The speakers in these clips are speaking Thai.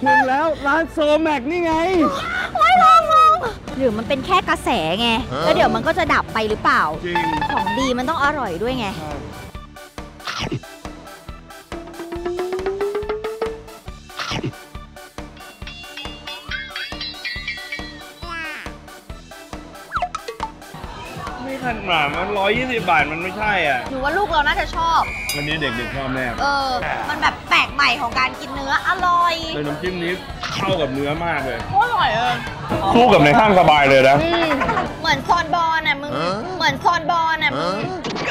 ถึงแล้วร้านโซแม็กนี่ไงไม่ลองหรือมันเป็นแค่กระแสไงแล้วเดี๋ยวมันก็จะดับไปหรือเปล่าจริงของดีมันต้องอร่อยด้วยไงไม่ทันหมามัน120 บาทมันไม่ใช่อ่ะหนูว่าลูกเราน่าจะชอบวันนี้เด็กๆชอบแน่มันแบบแปลกใหม่ของการกินเนื้ออร่อยเลยน้ำจิ้มนี้เข้ากับเนื้อมากเลยอร่อยคู่กับในห้างสบายเลยนะเหมือนซอนบอลน่ะมึงเหมือนซอนบอลน่ะมึง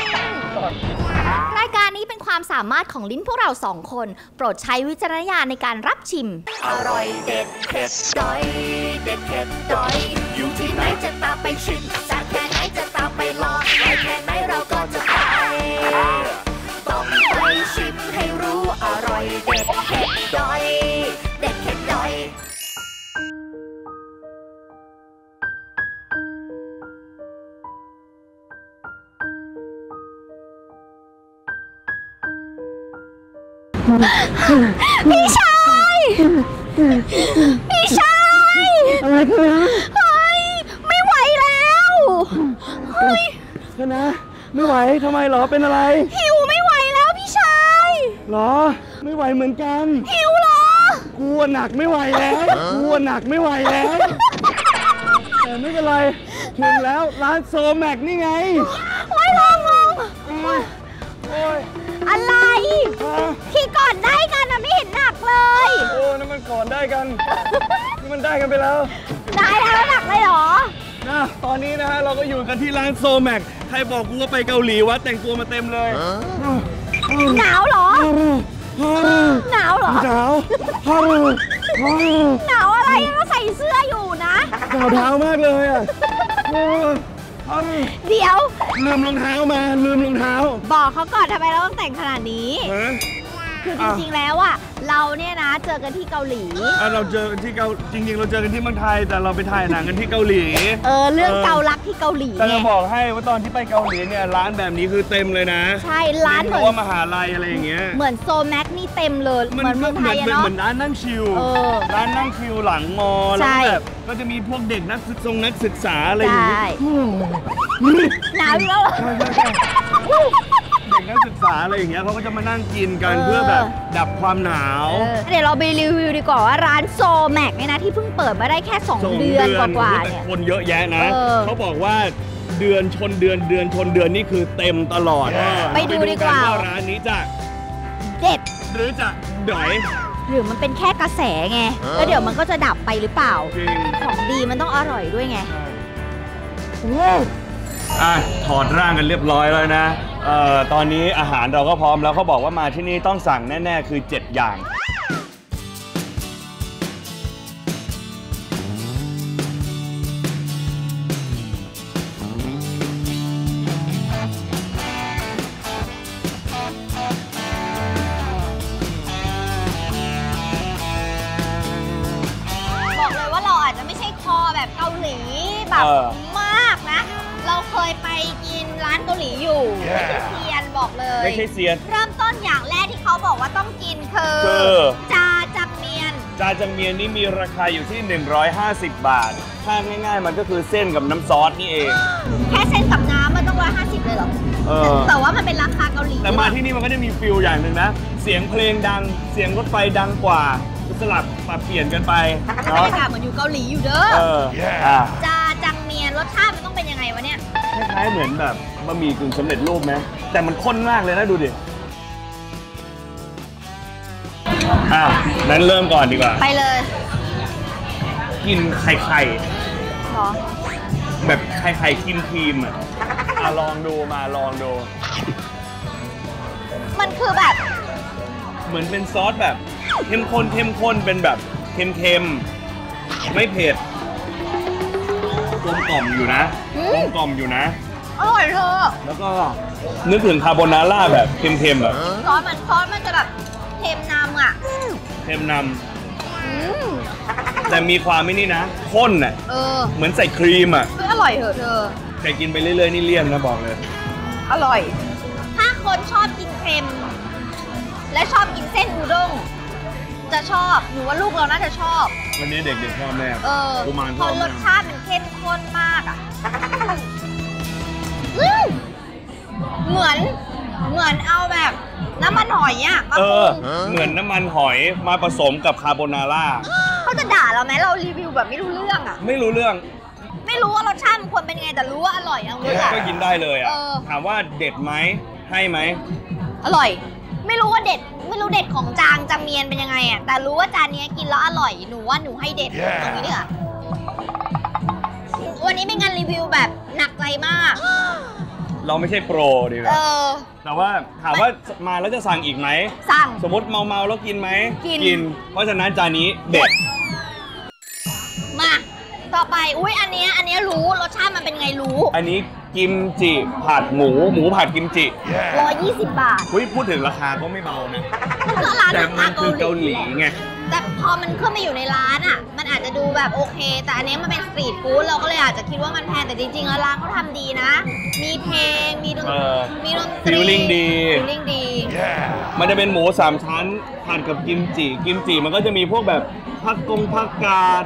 รายการนี้เป็นความสามารถของลิ้นพวกเราสองคนโปรดใช้วิจารณญาณในการรับชิมอร่อยเด็ดเผ็ดดอยเด็ดเผ็ดดอยอยู่ที่ไหนจะตามไปชิมจากแค่ไหนจะตามไปลองไปแค่ไหนเราก็จะไปต้องไปชิมให้รู้อร่อยเด็ดเผ็ดดอยเด็ดเผ็ดดอยพี่ชายพี่ชายอะไรกันนะเฮ้ยไม่ไหวแล้วเฮ้ยกันนะไม่ไหวทำไมหรอเป็นอะไรหิวไม่ไหวแล้วพี่ชายหรอไม่ไหวเหมือนกันหิวเหรอกูหนักไม่ไหวแล้วกูหนักไม่ไหวแล้วแต่ไม่เป็นไรถึงแล้วร้านโซแม็กนี่ไงไม่ลองอะไรที่ก่อนได้กันนะไม่เห็นหนักเลยโอ้นั่นมันก่อนได้กันนี่มันได้กันไปแล้วได้แล้วหนักเลยเหรอตอนนี้นะฮะเราก็อยู่กันที่ร้านโซแม็กใครบอกกูว่าไปเกาหลีวะแต่งตัวมาเต็มเลยหนาวเหรอหนาวเหรอหนาวหนาวอะไรก็ใส่เสื้ออยู่นะหนาวเท้ามากเลยอ่ะเดี๋ยวลืมรองเท้ามาลืมรองเท้าบอกเขาก่อนทำไมเราต้องแต่งขนาดนี้คือจริงๆแล้วอ่ะเราเนี่ยนะเจอกันที่เกาหลีเราเจอกันที่จริงๆเราเจอกันที่เมืองไทยแต่เราไปถ่ายหนังกันที่เกาหลีเรื่องเกาลักที่เกาหลีแต่จะบอกให้ว่าตอนที่ไปเกาหลีเนี่ยร้านแบบนี้คือเต็มเลยนะใช่ร้านเหมือนว่ามหาลัยอะไรอย่างเงี้ยเหมือนโซแม็กนี่เต็มเลยเหมือนเมืองไทยเนาะเหมือนร้านนั่งชิลร้านนั่งชิลหลังมอแล้วแบบก็จะมีพวกเด็กนักศึกษาอะไรอย่างเงี้ยหนาวอีกแล้วเด็กนักศึกษาอะไรอย่างเงี้ยเขาก็จะมานั่งกินกันเพื่อแบบดับความหนาวเดี๋ยวเราไปรีวิวดีกว่าว่าร้านโซแม็กเนี่ยนะที่เพิ่งเปิดมาได้แค่2 เดือนกว่าๆเนี่ยคนเยอะแยะนะเขาบอกว่าเดือนชนเดือนเดือนชนเดือนนี่คือเต็มตลอดไปดูดีกว่าร้านนี้จะเด็ดหรือจะดอยหรือมันเป็นแค่กระแสไงแล้วเดี๋ยวมันก็จะดับไปหรือเปล่าของดีมันต้องอร่อยด้วยไงถอดร่างกันเรียบร้อยแล้วนะตอนนี้อาหารเราก็พร้อมแล้วเขาบอกว่ามาที่นี่ต้องสั่งแน่ๆคือ7 อย่างบอกเลยว่าเราอาจจะไม่ใช่คอแบบเกาหลีแบบมากนะเราเคยไปกินร้านเกาหลีอยู่ไม่ใช่เซียนบอกเลยไม่ใช่เซียนเริ่มต้นอย่างแรกที่เขาบอกว่าต้องกินคือจาจังเมียนนี่มีราคาอยู่ที่150 บาทถ้าง่ายๆมันก็คือเส้นกับน้ำซอสนี่เองแค่เส้นกับน้ำมันต้อง150เลยเหรอแต่ว่ามันเป็นราคาเกาหลีแต่มาที่นี่มันก็จะมีฟิลอย่างหนึ่งนะเสียงเพลงดังเสียงรถไฟดังกว่าสลับปรับเปลี่ยนกันไปบรรยากาศเหมือนอยู่เกาหลีอยู่เด้อจาจังเมียนรสชาติมันต้องเป็นยังไงวะเนี่ยคล้ายๆเหมือนแบบบะหมี่กึ่งสำเร็จรูปไหมแต่มันข้นมากเลยนะดูดินั้นเริ่มก่อนดีกว่าไปเลยกินไข่หรอแบบไข่ครีมลองดูมันคือแบบเหมือนเป็นซอสแบบเข้มข้นเป็นแบบเค็มไม่เผ็ดกลมกล่อมอยู่นะอร่อยเธอแล้วก็นึกถึงคาโบนาร่าแบบเค็มแบบซอสมันจะแบบเค็มนำแต่มีความไม่นี่นะข้นเหมือนใส่ครีมอร่อยเธอแต่กินไปเรื่อยๆนี่เลี่ยนนะบอกเลยอร่อยถ้าคนชอบกินเค็มและชอบกินเส้นอุด้งจะชอบหนูว่าลูกเราน่าจะชอบวันนี้เด็กๆชอบแน่กุมารชพออบ รแน่สชาติมันเข้มข้นมากอ่ะเหมือนเอาแบบน้ำมันหอยอ่ะมาปรุงเหมือนน้ำมันหอยมาผสมกับคาโบนาร่าเขาจะด่าเราไหมเรารีวิวแบบไม่รู้เรื่องอ่ะไม่รู้เรื่องไม่รู้ว่ารสชาติมันควรเป็นยังไงแต่รู้ว่าอร่อยเอาเลยอ่ะก็กินได้เลยอ่ะ ถามว่าเด็ดไหมให้ไหมอร่อย ไม่รู้ว่าเด็ดไม่รู้เด็ดของจางจำเมียนเป็นยังไงอ่ะแต่รู้ว่าจานนี้กินแล้วอร่อยหนูว่าหนูให้เด็ดตรงนี้ดีกว่าวันนี้เป็นงานรีวิวแบบหนักใจมากเราไม่ใช่โปรดีกว่าแต่ว่าถามว่ามาแล้วจะสั่งอีกไหมสั่งสมมติเมาแล้วกินไหมกินเพราะฉะนั้นจานนี้เด็ดมาต่อไปอุ้ยอันเนี้ยรู้รสชาติมันเป็นไงรู้อันนี้กิมจิผัดหมูผัดกิมจิ 120 บาทพูดถึงราคาก็ไม่เบานะมันคือร้านแต่มันคือเกาหลีไงแต่พอมันขึ้นมาอยู่ในร้านอ่ะมันอาจจะดูแบบโอเคแต่อันนี้มันเป็นสตรีทฟู้ดเราก็เลยอาจจะคิดว่ามันแพงแต่จริงๆแล้วร้านเขาทำดีนะมีเพลงมีดนตรี feeling ดี feeling ดีมันจะเป็นหมู3ชั้นผัดกับกิมจิมันก็จะมีพวกแบบผักกาด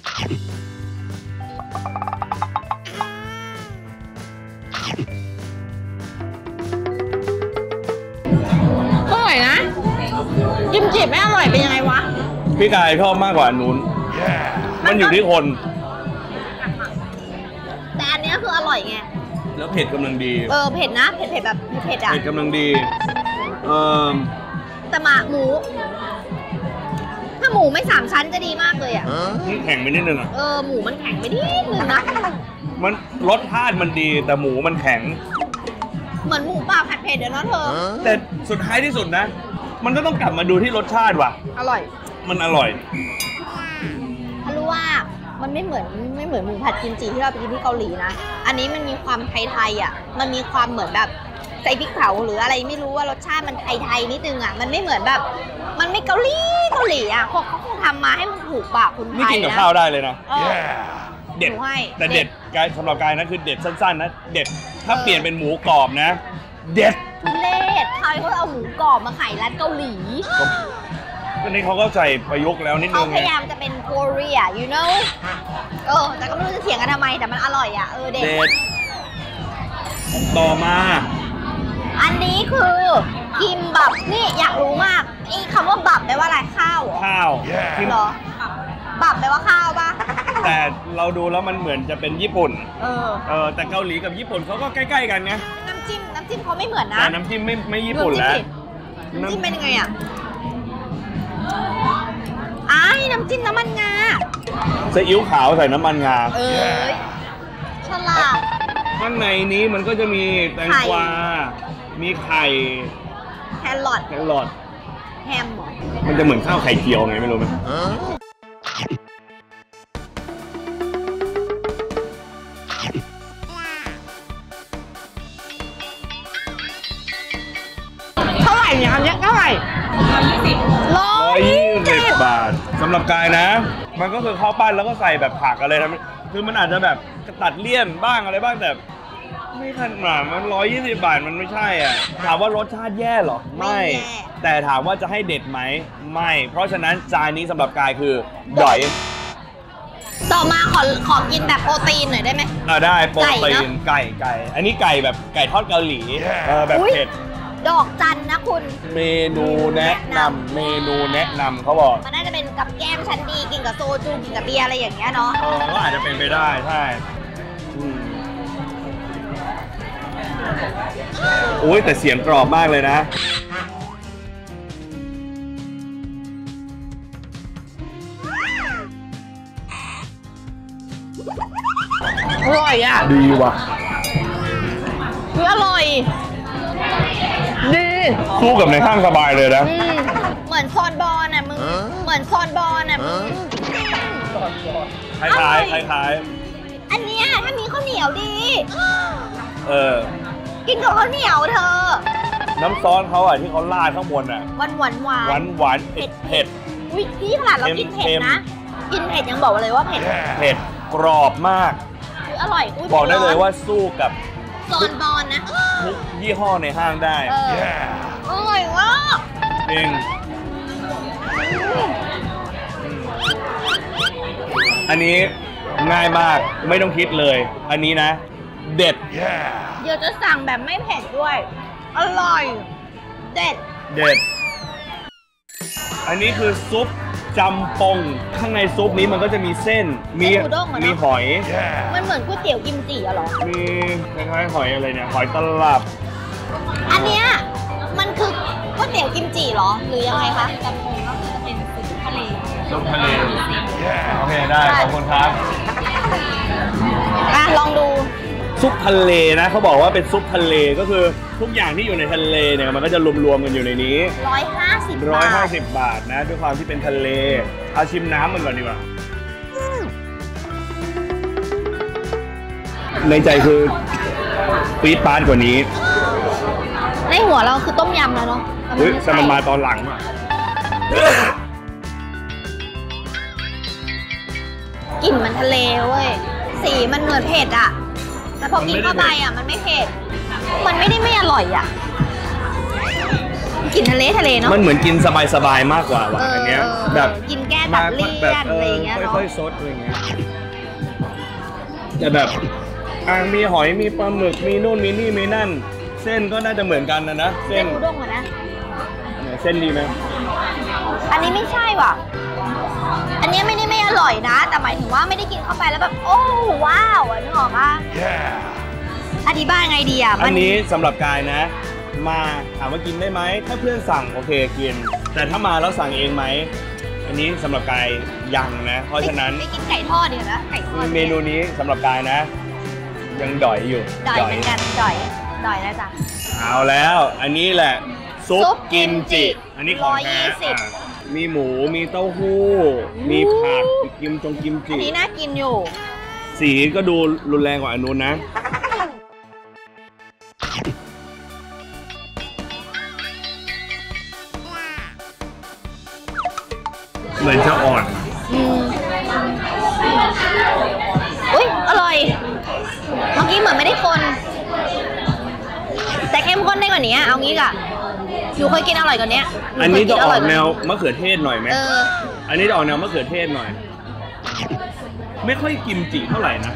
อร่อยนะกิมจิไม่อร่อยเป็นยังไงวะพี่กายชอบมากกว่านู้น มันอยู่ที่คนแต่อันนี้คืออร่อยไงแล้วเผ็ดกำลังดีเผ็ดนะเผ็ดแบบเผ็ดอ่ะเผ็ดกำลังดีแต่หมูถ้าหมูไม่3 ชั้นจะดีมากเลยอ่ะนี่แข็งไปนิดนึงอ่ะหมูมันแข็งไปนิดนึงนะมันรสชาติมันดีแต่หมูมันแข็งเหมือนหมูป่าผัดเผ็ดเดี๋ยวนะเธอแต่สุดท้ายที่สุดนะ มันก็ต้องกลับมาดูที่รสชาติว่ะอร่อยมันอร่อยเขารู้ว่ามันไม่เหมือนหมูผัดกิมจิที่เราไปกินที่เกาหลีนะ อันนี้มันมีความไทยๆอ่ะ มันมีความเหมือนแบบใส่พริกเผาหรืออะไรไม่รู้ว่ารสชาติมันไทยๆนิดนึงอ่ะ มันไม่เหมือนแบบ มันไม่เกาหลีอ่ะเขาคงทำมาให้มันถูกปากคนไทนี่ยกินกับนะข้าวได้เลยนะ เด็ดหนูให้แต่เด็ดกายสำหรับกายนะคือเด็ดสั้นๆนะ เด็ด ถ้าเปลี่ยนเป็นหมูกรอบนะ เด็ดทุเรศใครเขาเอาหมูกรอบมาขายร้านเกาหลีก็นี่เขาก็ใส่ประยุกต์แล้วนิดเขานึงพยายามจะเป็นโคเรีย you know แต่ก็ไม่รู้จะเถียงกันทำไม แต่มันอร่อยอ่ะ เด็ดเด็ด ต่อมาอันนี้คือกิมบับ นี่อยากรู้มากไอ้คำว่าบับแปลว่าอะไรข้าวเหรอข้าวที่เหรอ บับแปลว่าข้าวปะแต่เราดูแล้วมันเหมือนจะเป็นญี่ปุ่นเออแต่เกาหลีกับญี่ปุ่นเขาก็ใกล้ๆกันไงน้ำจิ้มเขาไม่เหมือนนะแต่น้ำจิ้มไม่ญี่ปุ่นแล้วน้ำจิ้มเป็นยังไงอ่ะอ้ายน้ำจิ้มน้ำมันงาซีอิ๊วขาวใส่น้ำมันงาฉลาดข้างในนี้มันก็จะมีแตงกวา มีไข่แครอทแครอทแฮมเหรอมันจะเหมือนข้าวไข่เจียวไงไม่รู้ไหมเท่าไหร่เนี่ยอันนี้เท่าไหร่120 บาทสำหรับกายนะ มันก็คือข้าวปั้นแล้วก็ใส่แบบผักอะไรทำคือมันอาจจะแบบตัดเลี่ยนบ้างอะไรบ้างแต่ไม่ขนาดมัน120 บาทมันไม่ใช่อ่ะถามว่ารสชาติแย่หรอไม่แต่ถามว่าจะให้เด็ดไหมไม่เพราะฉะนั้นจานนี้สำหรับกายคือดอยต่อมาขอกินแบบโปรตีนหน่อยได้ไหมได้โปรตีนไก่อันนี้ไก่แบบไก่ทอดเกาหลีแบบเผ็ดดอกจันนะคุณเมนูแนะนำเขาบอกมันน่าจะเป็นกับแก้มชั้นดีกินกับโซจูกินกับเบียร์อะไรอย่างเงี้ยเนาะก็อาจจะเป็นไปได้ใช่โอ้ยแต่เสียงกรอบมากเลยนะอร่อยอ่ะดีว่ะอร่อยดีคู่กับในห้างสบายเลยนะเหมือนซอนบอลน่ะมึงเหมือนซอนบอลน่ะมึงคล้ายอันเนี้ยถ้ามีข้าวเหนียวดี กินกับข้าวเหนียวเธอน้ำซอสเขาอ่ะที่เขาราดข้างบนอ่ะหวานเผ็ดอุ้ยนี่ขนาดเรากินเผ็ดนะ กินเผ็ดยังบอกเลยว่าเผ็ดกรอบมากอร่อยบอกได้เลยว่าสู้กับซอนบอลนะทุกยี่ห้อในห้างได้อร่อยมากจริงอันนี้ง่ายมากไม่ต้องคิดเลย อันนี้นะ เด็ดเดี๋ยวจะสั่งแบบไม่เผ็ดด้วย อร่อย เด็ดเด็ด อันนี้คือซุปจำปงข้างในซุปนี้มันก็จะมีเส้นมีหอยมันเหมือนก๋วยเตี๋ยวกิมจิอะเหรอมีคล้ายๆหอยอะไรเนี่ยหอยตลับอันเนี้ยมันคือก๋วยเตี๋ยวกิมจิเหรอ หรือยังไงคะจำปงก็คือจะเป็นซุปทะเลซุปทะเลโอเคได้ขอบคุณครับลองดูซุปทะเลนะเขาบอกว่าเป็นซุปทะเลก็คือทุกอย่างที่อยู่ในทะเลเนี่ยมันก็จะรวมๆกันอยู่ในนี้ 150 บาทนะด้วยความที่เป็นทะเลเอาชิมน้ำมันก่อนดีกว่าในใจคือปี๊ดปาดกว่านี้ในหัวเราคือต้มยำแล้วเนาะแต่มันมาตอนหลังอะกลิ่นมันทะเลเว้ย สีมันเหมือนเผ็ดอะแต่พอกินเข้าไปอะมันไม่เผ็ด มันไม่ได้ไม่อร่อยอะกลิ่นทะเลเนาะมันเหมือนกินสบายๆมากกว่าว่ะอันเนี้ยแบบกินแก้ตัดเลี่ยนอะไรอย่างเงี้ยเนาะค่อยๆซดอะไรเงี้ยแต่แบบมีหอยมีปลาหมึกมีนู่นมีนี่มีนั่น เส้นก็น่าจะเหมือนกันนะเส้นอุด้งอะนะเส้นดีไหมอันนี้ไม่ใช่ว่ะ อันนี้ไม่ได้ไม่อร่อยนะ แต่หมายถึงว่าไม่ได้กินเข้าไปแล้วแบบโอ้ว้าวอะนึกออกปะอธิบายไงดีอ่ะอันนี้สำหรับกายนะ มาถามว่ากินได้ไหมถ้าเพื่อนสั่งโอเคกิน แต่ถ้ามาแล้วสั่งเองไหมอันนี้สำหรับกายยังนะ เพราะฉะนั้นไม่กินไก่ทอดเดี๋ยวนะไก่ทอดเมนูนี้สำหรับกายนะ ยังดอยอยู่ดอยเหมือนกันดอยนะจ๊ะเอาแล้วอันนี้แหละซุปซุปกิกิมมจิจิอันนี้ของแท้ 120 มีหมูมีเต้าหู้มีผักมีกิมจิอันนี้น่ากินอยู่สีก็ดูรุนแรงกว่าอันนู้นนะเหมือนจะอ่อนอุ้ยอร่อย เมื่อกี้เหมือนไม่ได้คนแต่เข้มข้นได้กว่านี้เอางี้ก่ะหนูเคยกินอร่อยกว่านี้อันนี้จะออกแนวมะเขือเทศหน่อยไหม อันนี้จะออกแนวมะเขือเทศหน่อย ไม่ค่อยกิมจิเท่าไหร่นะ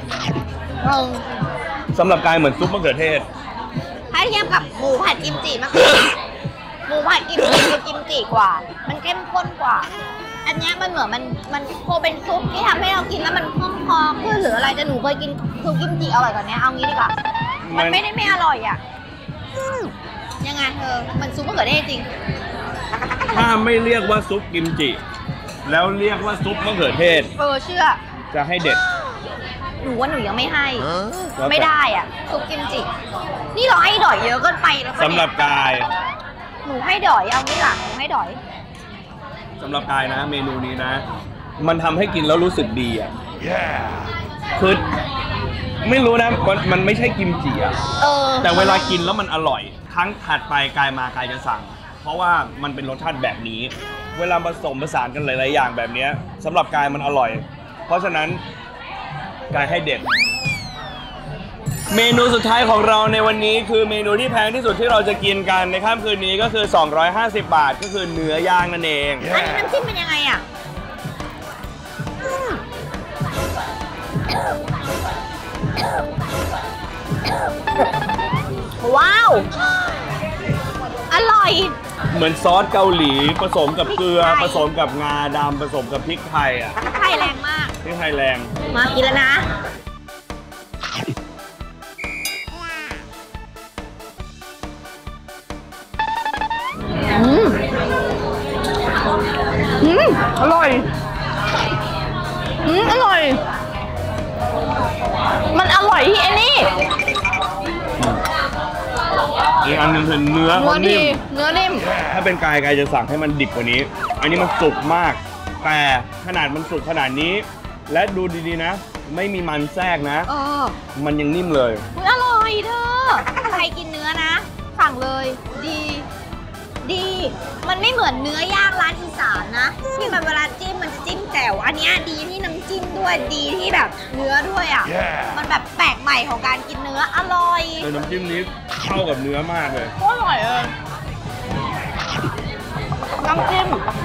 สำหรับกายเหมือนซุปมะเขือเทศถ้าเทียบกับหมูผัดกิมจิมากหมูผัดกิมจิคือกิมจิกว่า มันเข้มข้นกว่า อันนี้มันเหมือนมันโคเป็นซุปที่ทำให้เรากินแล้วมันคล่องคอขึ้นหรืออะไรแต่หนูเคยกินคือกิมจิอร่อยกว่านี้เอางี้ดีกว่ามันไม่ได้ไม่อร่อยอ่ะยังไงเธอมันซุปมะเขือเทศจริงถ้าไม่เรียกว่าซุปกิมจิแล้วเรียกว่าซุปมะเขือเทศเชื่อจะให้เด็ดหนูว่าหนูยังไม่ให้ไม่ได้อ่ะซุปกิมจินี่เราให้ดอยเยอะเกินไปแล้วสำหรับกายหนูให้ดอยเอางี้ล่ะหนูให้ดอยสำหรับกายนะเมนูนี้นะ มันทำให้กินแล้วรู้สึกดีอ่ะคือไม่รู้นะมันไม่ใช่กิมจิอ่ะแต่เวลากินแล้วมันอร่อยครั้งถัดไปกายมากายจะสั่ง เพราะว่ามันเป็นรสชาติแบบนี้ เวลาผสมผสานกันหลายๆอย่างแบบนี้สำหรับกายมันอร่อย เพราะฉะนั้นกายให้เด็ด เมนูสุดท้ายของเราในวันนี้คือเมนูที่แพงที่สุดที่เราจะกินกันในค่ำคืนนี้ก็คือ250 บาทก็คือเนื้อย่างนั่นเองอันนี้น้ำจิ้มเป็นยังไงอ่ะว้าวอร่อยเหมือนซอสเกาหลีผสมกับเกลือผสมกับงาดำผสมกับพริกไทยอ่ะพริกไทยแรงมากพริกไทยแรงมากินแล้วนะอร่อยอร่อย มันอร่อยที่ไอ้นี่อีกอันหนึงคือเนื้อเขานิ่มเนื้อนิ่มถ้าเป็นกายจะสั่งให้มันดิบกว่านี้ อันนี้มันสุกมาก แต่ขนาดมันสุกขนาดนี้ และดูดีๆนะ ไม่มีมันแทรกนะ มันยังนิ่มเลยอร่อยเธอใครกินเนื้อนะ สั่งเลย ดี มันไม่เหมือนเนื้อย่างร้านอีสานนะ ที่มันเวลาจิ้มมันจิ้มแจ่วอันนี้ดีที่น้ำจิ้มด้วยดีที่แบบเนื้อด้วยอ่ะ มันแบบแปลกใหม่ของการกินเนื้ออร่อยน้ำจิ้มนี้เข้ากับเนื้อมากเลยอร่อยน้ำจิ้ม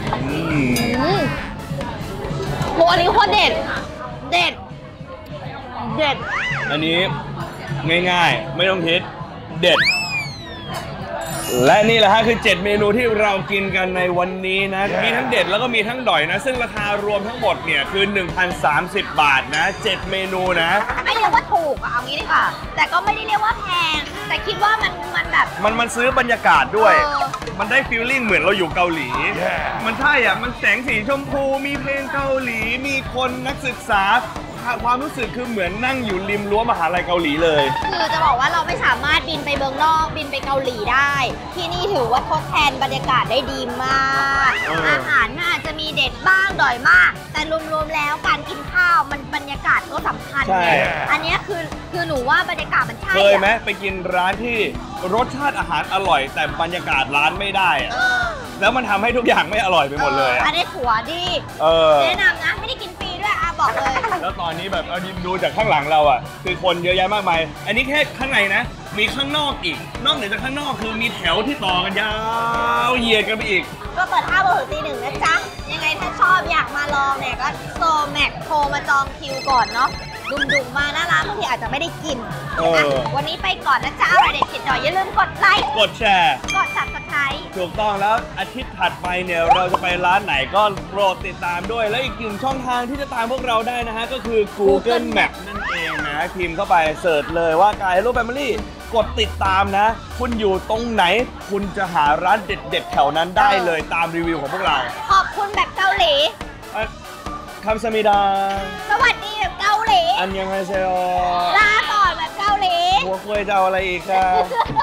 โหอันนี้โคตรเด็ด เด็ด เด็ดอันนี้ง่ายๆไม่ต้องคิดเด็ดและนี่แหละฮะคือ7เมนูที่เรากินกันในวันนี้นะมีทั้งเด็ดแล้วก็มีทั้งดอยนะซึ่งราคารวมทั้งหมดเนี่ยคือ 1,030 บาทนะ7เมนูนะไม่เรียกว่าถูกอะเอางี้ดีกว่าแต่ก็ไม่ได้เรียกว่าแพงแต่คิดว่ามันแบบมันซื้อบรรยากาศด้วยมันได้ฟีลลิ่งเหมือนเราอยู่เกาหลีมันใช่อ่ะมันแสงสีชมพูมีเพลงเกาหลีมีคนนักศึกษาความรู้สึกคือเหมือนนั่งอยู่ริมรั้วมหาลัยเกาหลีเลยคือจะบอกว่าเราไม่สามารถบินไปเมืองนอกบินไปเกาหลีได้ที่นี่ถือว่าทดแทนบรรยากาศได้ดีมากอาหารอาจจะมีเด็ดบ้างด่อยมากแต่รวมๆแล้วการกินข้าวมันบรรยากาศก็สำคัญไงอันนี้คือหนูว่าบรรยากาศมันใช่เคยไหมไปกินร้านที่รสชาติอาหารอร่อยแต่บรรยากาศร้านไม่ได้แล้วมันทำให้ทุกอย่างไม่อร่อยไปหมดเลยอันนี้ถั่วดิแนะนำนะไม่ได้กินฟรีด้วยบอกเลยแล้วตอนนี้แบบดูจากข้างหลังเราอ่ะคือคนเยอะแยะมากมายอันนี้แค่ข้างในนะมีข้างนอกอีกนอกเหนือจากข้างนอกคือมีแถวที่ต่อกันยาวเหยียดกันไปอีกก็เปิด5 โมงถึงตี 1นะจ๊ะยังไงถ้าชอบอยากมาลองเนี่ยก็โซแม็กโทรมาจองคิวก่อนเนาะดุ่มๆมาหน้าร้านบางทีอาจจะไม่ได้กินวันนี้ไปก่อนนะจ๊ะอร่อยเด็ดเผ็ดดอยอย่าลืมกดไลค์กดแชร์กด Subscribe ถูกต้องแล้วอาทิตย์ถัดไปเนี่ยเราจะไปร้านไหนก็โปรดติดตามด้วยและอีกหนึ่งช่องทางที่จะตามพวกเราได้นะฮะก็คือ Google Map นั่นเองนะพิมพ์เข้าไปเสิร์ชเลยว่ากายHello Familyกดติดตามนะคุณอยู่ตรงไหนคุณจะหาร้านเด็ดๆแถวนั้นได้เลยตามรีวิวของพวกเราขอบคุณแบบเกาหลีคำสมิดาสวัสดีแบบเกาหลีอันยังไงเซโอลาก่อนแบบเกาหลีหัวคุยจะเอาอะไรอีกครับ